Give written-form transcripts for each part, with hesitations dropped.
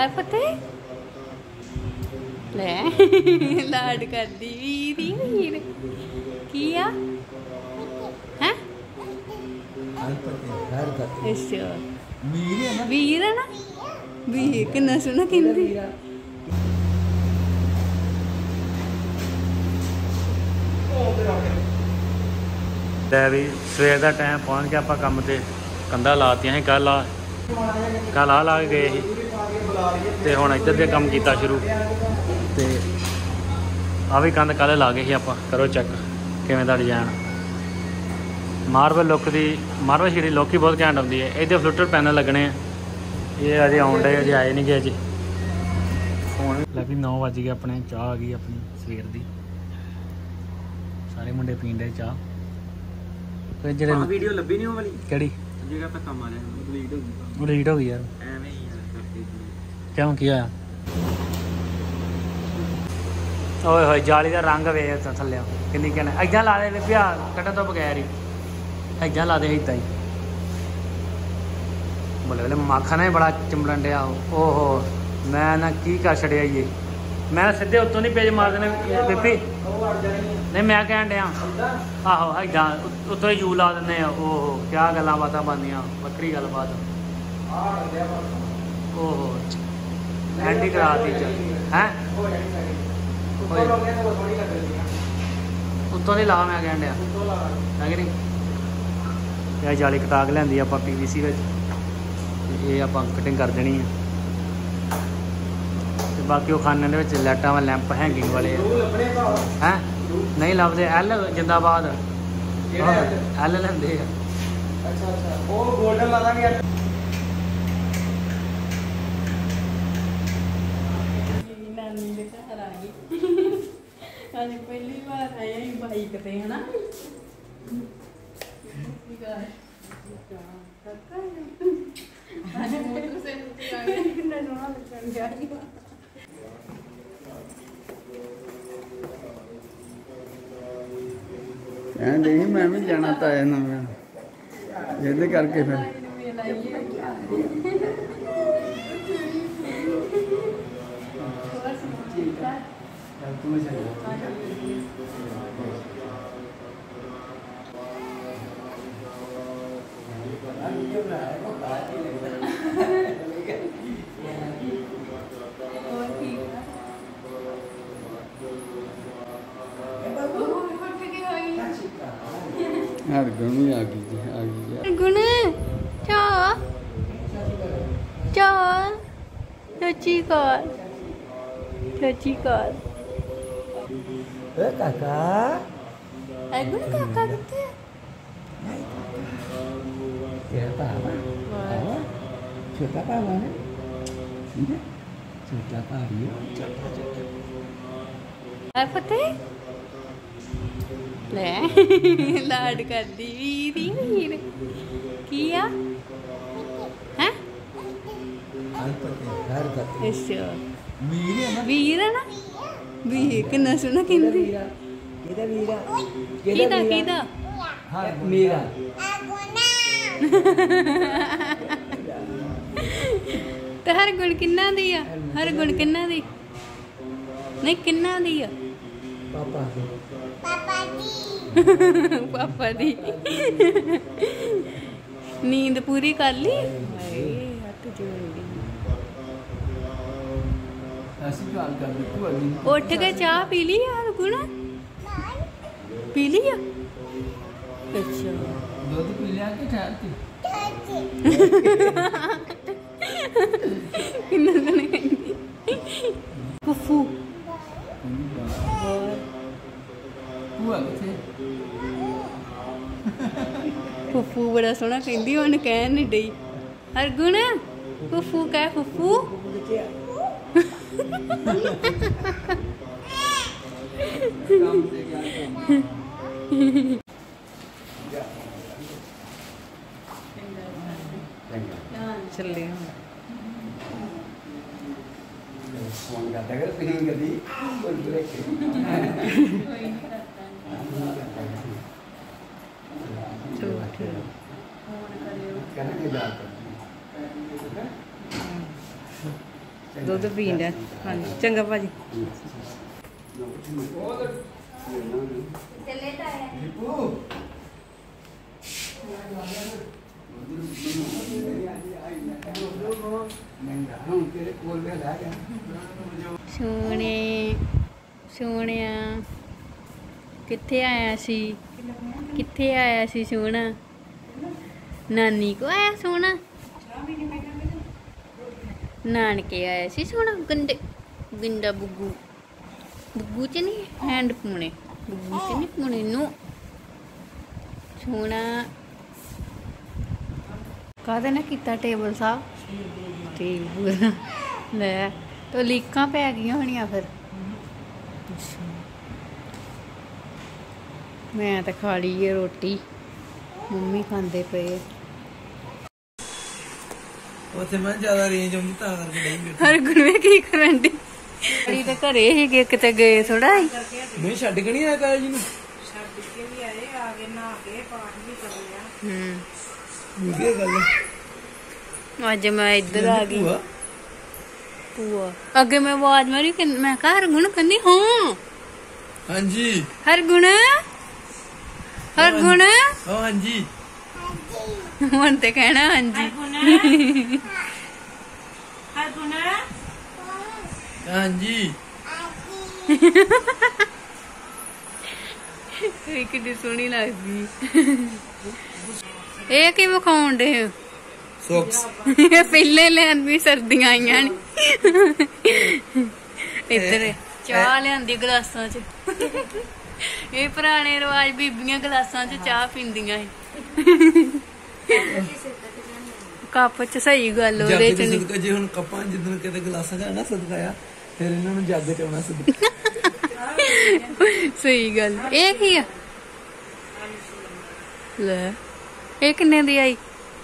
है फतेह ले लाड कर दी वीरी वीर किया है अच्छा वीर है ना वीर कितना सोहना कहंदी भी सवेर का टाइम पहुँच गया। आप काम से कंधा लातियां कल कल ला के गए तो हुण इधर दे काम किया शुरू तो आ भी कंध कल ला गए आप करो चेक किवें दा डिजाइन मार्बल लुक की मार्बल शीट लुक ही बहुत घैंट आती है। ये फ्लूटर पैनल लगने ये अजे आउन डे अजे आए नहीं गए अजे फोन भी 9 बज गए अपने चाह आ गई अपनी सवेर की सारे मुंडे पीन डे चाह वीडियो लभी नहीं वाली केड़ी जगह पे काम आ रहा है डिलीट हो गई यार एवें ही यार क्यों किया ओए होए जाली का रंग वे थल्ले किन्नी कहने इदा ला दे भैया कट्टन तो बगैर ही इदा ला दे इदा ही बोले बोले मक्खन ही बड़ा चिमड़न डया ओहो मैं ना की कर छड़िया ये मैं सीधे उत्तों नहीं पेज मार देने बीबी नहीं मैं कह डया आहो इदा उत्तों ही जू ला दें ओहो क्या गल्लां बातां बनदियां बक्खरी गल्लबात ओहो एंडी करा दी है उत्तों नहीं ला मैं कह डया है कि नहीं यह जाली कटा के लियांदी आपां PVC ये आप कटिंग कर देनी है। बाकी वो खाने के लाइटा वाले लैंप हैंगिंग वाले हैं नहीं लभदे एल जिंदाबाद एल लेंदे पहली बार आया बाइक ते है ना नहीं मैं भी जाना था ये करके फिर गुण आ गई गुण चा चा चाची काल काका गुण काका कितने तेरा पापा छोटा पापा है छोटा पापी है फतेह ले लाड कर दी वीरी वीर किया है अच्छा वीर है ना वीर कितना सोहना कहंदी किदा किदा मेरा तो हर गुण किन्ना दी आ हर गुण किन्ना दी नहीं किन्ना दी आ पापा दी नींद पूरी कर ली हथ जोड़ उठ के चाह पी ली यार गुण पी ली अच्छा दूध पी लिया कि ठहर के फुफू फुफू बड़ा सोहना कहंदी हुण कह नहीं डई हरगुण फुफू कह फुफू चले फोन करता कर फिर कभी कोई ब्रेक करना के बात ਦੁੱਧ ਪੀਣ ਡਿਆ। ਹਾਂਜੀ ਚੰਗਾ ਭਾਜੀ। ਸੋਹਣਿਆ ਕਿੱਥੇ ਆਇਆ ਸੀ? ਕਿੱਥੇ ਆਇਆ ਸੀ ਸੋਹਣਾ? ਨਾਨੀ ਕੋ ਆਇਆ ਸੋਹਣਾ? ਨਾਨਕੇ ਆਇਆ ਸੀ ਸੋਹਣਾ? ਗੰਦਾ ਬੁੱਗੂ ਚ ਨਹੀਂ ਹੈਂਡ ਪੂਣੇ, ਬੁੱਗੂ ਚ ਨਹੀਂ ਪੂਣੇ ਨੂੰ। ਸੋਹਣਾ ਕਾਹਦੇ ਨਾ ਕੀਤਾ ਟੇਬਲ ਸਾਹਿਬ? ਟੇਬਲ ਲੈ ਤੋ ਲੀਕਾਂ ਪੈ ਗਈਆਂ ਹੋਣੀਆਂ ਫਿਰ। ਮੈਂ ਤਾਂ ਖਾ ਲਈ ਹੈ ਰੋਟੀ, ਮੰਮੀ ਖਾਂਦੇ ਪਏ। ਉੱਥੇ ਮੈਂ ਜ਼ਿਆਦਾ ਰੇਂਜ ਆਉਂਦੀ ਤਾਂ ਕਰਕੇ ਨਹੀਂ ਹਰ ਗੁਰਵੇ ਕੀ ਕਰਨ ਦੀ ਅੜੀ ਤੇ ਘਰੇ ਹੀ ਕਿਤੇ ਗਏ ਥੋੜਾ ਹੀ। ਨਹੀਂ ਛੱਡ ਕੇ ਨਹੀਂ ਆਇਆ ਕਾਲ ਜੀ ਨੂੰ? ਛੱਡ ਕੇ ਵੀ ਆਏ, ਆ ਕੇ ਨਹਾ ਕੇ ਪਾਠ ਵੀ ਕਰ ਲਿਆ। ਵਧੀਆ ਗੱਲ ਅੱਜ ਮੈਂ ਇੱਧਰ ਆ ਗਈ। ਭੂਆ ਅੱਗੇ ਮੈਂ ਆਵਾਜ਼ ਮਾਰੀ, ਮੈਂ ਕਿਹਾ ਹਰਗੁਣ ਕਹਿੰਦੀ ਹਾਂ। ਹਾਂਜੀ ਹਰਗੁਣ ਹਰਗੁਣ ਹਾਂਜੀ ਹੁਣ ਤੇ ਕਹਿਣਾ ਹਾਂਜੀ। ਹਾਂਜੀ ਇਹ ਕਿੰਨੀ ਸੋਹਣੀ ਲੱਗਦੀ। ਇਹ ਕੀ ਵਿਖਾਉਣ ਡੇ? ਸੌਕਸ ਪਹਿਲੇ ਲੈਣ ਵੀ ਸਰਦੀਆਂ ਆਈਆਂ ਨੇ। ਇੱਧਰ ਚਾਹ ਲਿਆਂਦੀ ਗਲਾਸਾਂ ਚ। ਇਹ ਪੁਰਾਣੇ ਰਿਵਾਜ, ਬੀਬੀਆਂ ਗਲਾਸਾਂ ਚ ਚਾਹ ਪੀਂਦੀਆਂ ਸੀ। ਕੱਪ ਚ। ਸਹੀ ਗੱਲ ਉਹਦੇ ਚ ਨਹੀਂ। ਜੇ ਹੁਣ ਕੱਪਾਂ ਜਿੱਦਣ ਕਿਤੇ ਗਲਾਸਾਂ ਚ ਨਾ ਸਦਕਾ ਆ, ਫਿਰ ਇਹਨਾਂ ਨੂੰ ਜੱਗ ਚ ਆਉਣਾ ਸਦਕਾ। ਸਹੀ ਗੱਲ। ਇਹ ਕੀ ਆ? ਲੈ ਇਹ ਕਿੰਨੇ ਦੀ ਆਈ?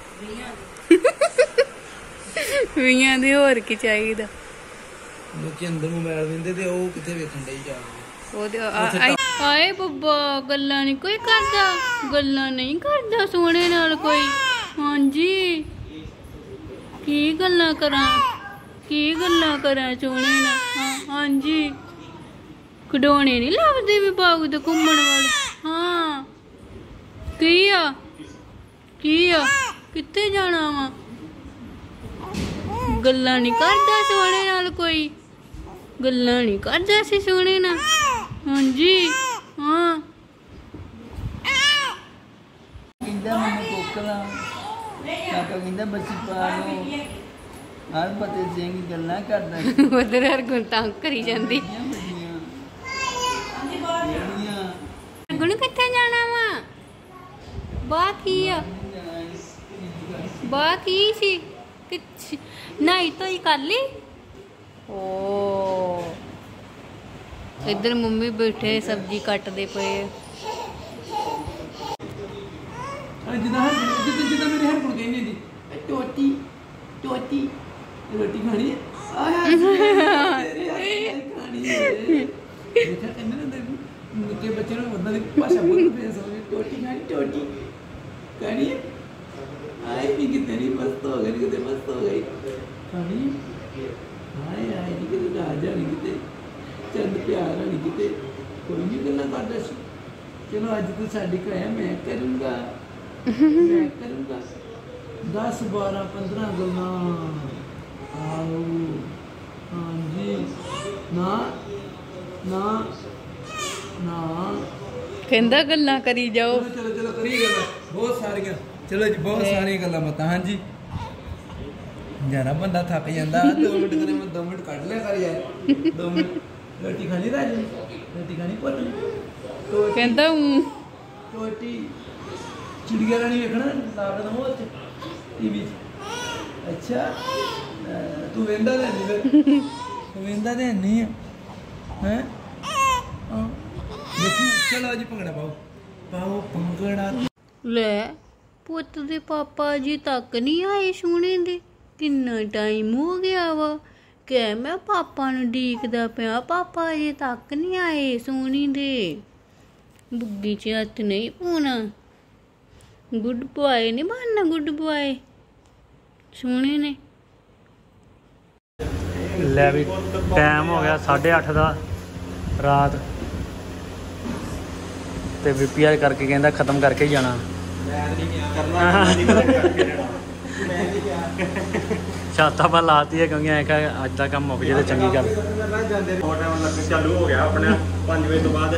20 ਦੀ। ਹੋਰ ਕੀ ਚਾਹੀਦਾ? ਲੋਕੀ ਅੰਦਰ ਮੋਬਾਈਲ ਵੇਂਦੇ ਤੇ ਉਹ ਕਿੱਥੇ ਵੇਖਣ ਡਈ ਜਾ ਉਹਦੇ ਆਏ ਬੱਬਾ। ਗੱਲਾਂ ਨਹੀਂ ਕੋਈ ਕਰਦਾ, ਗੱਲਾਂ ਨਹੀਂ ਕਰਦਾ ਸੋਹਣੇ ਨਾਲ ਕੋਈ। ਹਾਂਜੀ ਕੀ ਗੱਲਾਂ ਕਰਾਂ, ਕੀ ਗੱਲਾਂ ਕਰਾਂ ਸੋਹਣੇ ਨਾਲ? ਹਾਂਜੀ ਖਿਡੌਣੇ ਨਹੀਂ ਲੱਭਦੇ ਵੀ ਬਾਗ ਤੇ ਘੁੰਮਣ ਵਾਲੇ? ਹਾਂ ਕੀ ਆ? ਕੀ ਆ? ਕਿੱਥੇ ਜਾਣਾ ਵਾ? ਗੱਲਾਂ ਨਹੀਂ ਕਰਦਾ ਸੋਹਣੇ ਨਾਲ ਕੋਈ? ਗੱਲਾਂ ਨਹੀਂ ਕਰਦਾ ਸੀ ਸੋਹਣੇ ਨਾਲ? ਹਾਂਜੀ ਹਾਂ। ਕਹਿੰਦਾ ਮੈਨੂੰ ਕੋਕਲਾ ਕਾਕਾ ਕਹਿੰਦਾ ਬੱਚੀ ਪਾ ਲਓ। ਹਰ ਪਤੇ ਸਿੰਘ ਗੱਲਾਂ ਕਰਦਾ। ਉਧਰ ਹਰਗੁਣ ਤੰਗ ਕਰੀ ਜਾਂਦੀ। ਹਰਗੁਣ ਕਿੱਥੇ ਜਾਣਾ ਵਾ? ਬਾਕੀ ਆ ਬਾਕੀ ਸੀ ਨਹੀਂ ਤਾਂ ਹੀ ਕਰ ਲਈ। ਓ ਇੱਧਰ ਮੰਮੀ ਬੈਠੇ ਸਬਜ਼ੀ ਕੱਟਦੇ ਪਏ। ਜਿੱਦਾਂ ਮੇਰੇ ਹਰ ਕੋਲ ਕਹਿੰਦੀ ਸੀ ਟੋਟੀ ਟੋਟੀ ਰੋਟੀ ਖਾਣੀ ਹੈ। ਖਾਣੀ ਹੈ। ਦੇਖਿਆ ਕਹਿੰਦੇ ਨਾ ਨਿੱਕੇ ਬੱਚੇ ਨੂੰ ਉਹਨਾਂ ਦੀ ਭਾਸ਼ਾ ਬੋਲਦੇ ਸਮਝ। ਟੋਟੀ ਖਾਣੀ, ਟੋਟੀ ਖਾਣੀ ਹੈ। ਆਏ ਵੀ ਕਿਤੇ ਨਹੀਂ ਮਸਤ ਹੋ ਗਈ, ਕਿਤੇ ਮਸਤ ਹੋ ਗਈ। ਖਾਣੀ ਆਏ ਆਏ ਨਹੀਂ ਕਿਤੇ ਰਾਜਾ ਨਹੀਂ, ਕਿਤੇ ਚੰਦ ਪਿਆਰ ਨਹੀਂ, ਕਿਤੇ ਕੋਈ ਨਹੀਂ ਗੱਲਾਂ ਕਰਦਾ ਸੀ। ਚਲੋ ਅੱਜ ਤੋਂ ਸਾਡੀ ਘਰ ਹੈ, ਮੈਂ ਕਰੂੰਗਾ ਮੈਂ ਕਰੂੰਗਾ 10 12 15 ਗੱਲਾਂ। ਆਓ ਹਾਂਜੀ ਨਾ ਨਾ ਨਾ ਕਹਿੰਦਾ ਗੱਲਾਂ ਕਰੀ ਜਾਓ। ਚਲੋ ਚਲੋ ਕਰੀ ਗੱਲਾਂ ਬਹੁਤ ਸਾਰੀਆਂ। ਚਲੋ ਜੀ ਬਹੁਤ ਸਾਰੀਆਂ ਗੱਲਾਂ ਬਾਤਾਂ। ਹਾਂਜੀ ਜਾਣਾ ਬੰਦਾ ਥੱਕ ਜਾਂਦਾ। 2 ਮਿੰਟ ਕਰੇ ਮੈਂ 2 ਮਿੰਟ ਕੱਢ ਲਿਆ ਕਰ ਯਾਰ। 2 ਮਿੰਟ ਰੋਟੀ ਖਾਣੀ ਰਾਜ, ਰੋਟੀ ਖਾਣੀ ਪੁੱਤ। ਕਹਿੰਦਾ ਟੋਟੀ ਚਿੜੀਆ ਰਾਣੀ ਵੇਖਣਾ ਲਾਗ ਦਾ ਮੋਹ ਚ ਟੀਵੀ ਚ। ਅੱਛਾ ਤੂੰ ਵੇਂਦਾ ਤਾਂ ਨਹੀਂ ਫਿਰ? ਤੂੰ ਵੇਂਦਾ ਤਾਂ ਨਹੀਂ ਆ ਹੈਂ? ਦੇਖੋ ਚਲੋ ਜੀ ਭੰਗੜਾ ਪਾਓ, ਪਾਓ ਭੰਗੜਾ। ਲੈ ਪੁੱਤ ਦੇ ਪਾਪਾ ਜੀ ਤੱਕ ਨਹੀਂ ਆਏ ਸੋਹਣੇ ਦੇ। ਕਿੰਨਾ ਟਾਈਮ ਹੋ ਗਿਆ ਵਾ ਕਿ ਮੈਂ ਪਾਪਾ ਨੂੰ ਡੀਕਦਾ ਪਿਆ, ਪਾਪਾ ਜੀ ਤੱਕ ਨਹੀਂ ਆਏ ਸੋਹਣੀ ਦੇ। ਬੁੱਗੀ 'ਚ ਹੱਥ ਨਹੀਂ ਪਾਉਣਾ। ਗੁੱਡ ਬॉय ਨਹੀਂ ਬਣਨਾ, ਗੁੱਡ ਬॉय ਸੋਹਣੇ ਨੇ। ਲੈ ਵੀ ਟਾਈਮ ਹੋ ਗਿਆ 8:30 ਦਾ ਰਾਤ ਤੇ VPR ਕਰਕੇ ਕਹਿੰਦਾ ਖਤਮ ਕਰਕੇ ਹੀ ਜਾਣਾ। ਛੱਤ ਆਪਾਂ ਲਾਤੀ ਹੈ ਕਿਉਂਕਿ ਐਂ ਕਿ ਅੱਜ ਦਾ ਕੰਮ ਮੁੱਕ ਜੇ ਤੇ ਚੰਗੀ ਗੱਲ। ਚਾਲੂ ਹੋ ਗਿਆ ਆਪਣੇ 5 ਵਜੇ ਤੋਂ ਬਾਅਦ।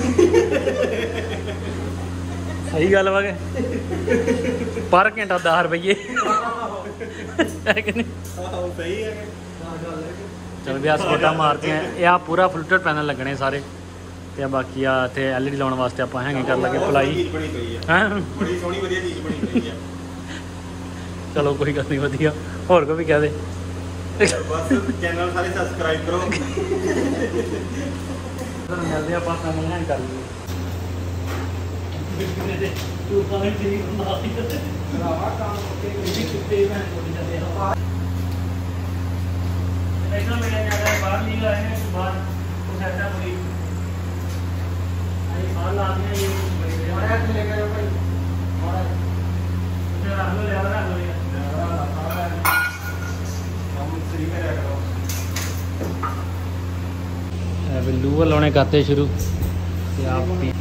ਸਹੀ ਗੱਲ ਵਾ ਕਿ ਪਰ ਘੰਟਾ 10 ਰੁਪਈਏ ਹੈ ਕਿ ਨਹੀਂ? ਸਹੀ ਹੈ। ਚਲ ਵੀ ਆ ਸਪੋਟਾਂ ਮਾਰਤੀਆਂ। ਇਹ ਆ ਪੂਰਾ ਫਲੂਟਡ ਪੈਨਲ ਲੱਗਣੇ ਸਾਰੇ ਤੇ ਬਾਕੀ ਆ ਇੱਥੇ LED ਲਾਉਣ ਵਾਸਤੇ ਆਪਾਂ ਹੈਂਗੇ ਕਰ ਲਾਂਗੇ ਪਲਾਈ। ਬਣੀ ਪਈ ਹੈ ਹਾਂ ਬੜੀ ਸੋਹਣੀ ਵਧੀਆ ਚੀਜ਼ ਬਣੀ ਪਈ ਹੈ। ਚਲੋ ਕੋਈ ਗੱਲ ਨਹੀਂ ਵਧੀਆ। ਹੋਰ ਕੋਈ ਵੀ ਕਹਿ ਦੇ ਬਸ ਚੈਨਲ ਸਾਰੇ ਸਬਸਕ੍ਰਾਈਬ ਕਰੋ। ਮਿਲਦੇ ਆਪਾਂ ਕੰਮ ਹੈਂਗ ਕਰ ਲਈਏ। ਤੂੰ ਤਾਂ ਨਹੀਂ ਠੀਕ ਹੁੰਦਾ ਭਰਾਵਾ ਕੰਮ ਕਰਕੇ ਕਿਤੇ ਮੈਂ ਛੋਟੀ ਜਾਂਦੇ ਆ। देखना मेरा ज़्यादा बाहर नहीं आए हैं बाहर कुछ ऐसा कोई अरे बाहर लाते हैं ये हमारे हाथ लेकर जाओ भाई हमारा मुझे रंग ले आ रहा है हम फ्री में रह करो बिल्लू वालों करते शुरू ते आप भी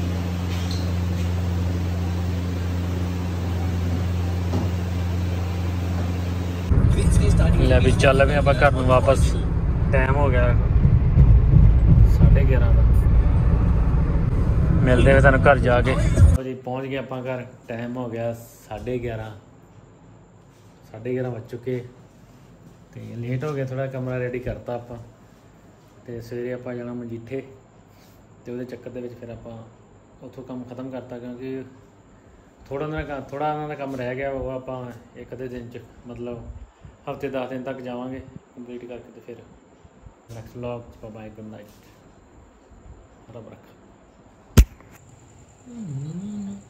ਲੈ ਵੀ ਚੱਲ ਵੀ ਆਪਾਂ ਘਰ ਨੂੰ ਵਾਪਸ। ਟਾਈਮ ਹੋ ਗਿਆ 11:30 ਦਾ। ਮਿਲਦੇ ਹਾਂ ਤੁਹਾਨੂੰ ਘਰ ਜਾ ਕੇ। ਜੀ ਪਹੁੰਚ ਗਏ ਆਪਾਂ ਘਰ। ਟਾਈਮ ਹੋ ਗਿਆ 11:30 ਵੱਜ ਚੁੱਕੇ ਤੇ ਲੇਟ ਹੋ ਗਿਆ ਥੋੜਾ। ਕਮਰਾ ਰੈਡੀ ਕਰਤਾ ਆਪਾਂ ਤੇ ਸਵੇਰੇ ਆਪਾਂ ਜਾਣਾ ਮਜੀਠੇ ਤੇ ਉਹਦੇ ਚੱਕਰ ਦੇ ਵਿੱਚ ਫਿਰ ਆਪਾਂ ਉੱਥੋਂ ਕੰਮ ਖਤਮ ਕਰਤਾ ਕਿਉਂਕਿ ਥੋੜਾ ਉਹਨਾਂ ਦਾ ਕੰਮ ਰਹਿ ਗਿਆ। ਉਹ ਆਪਾਂ ਇੱਕ ਅੱਧੇ ਦਿਨ 'ਚ ਮਤਲਬ ਹਫ਼ਤੇ 10 ਦਿਨ ਤੱਕ ਜਾਵਾਂਗੇ ਕੰਪਲੀਟ ਕਰਕੇ ਤੇ ਫਿਰ ਨੈਕਸਟ ਵਲੌਗ 'ਚ ਬਾਏ ਗੁੱਡ ਨਾਈਟ ਰੱਬ ਰੱਖਾ।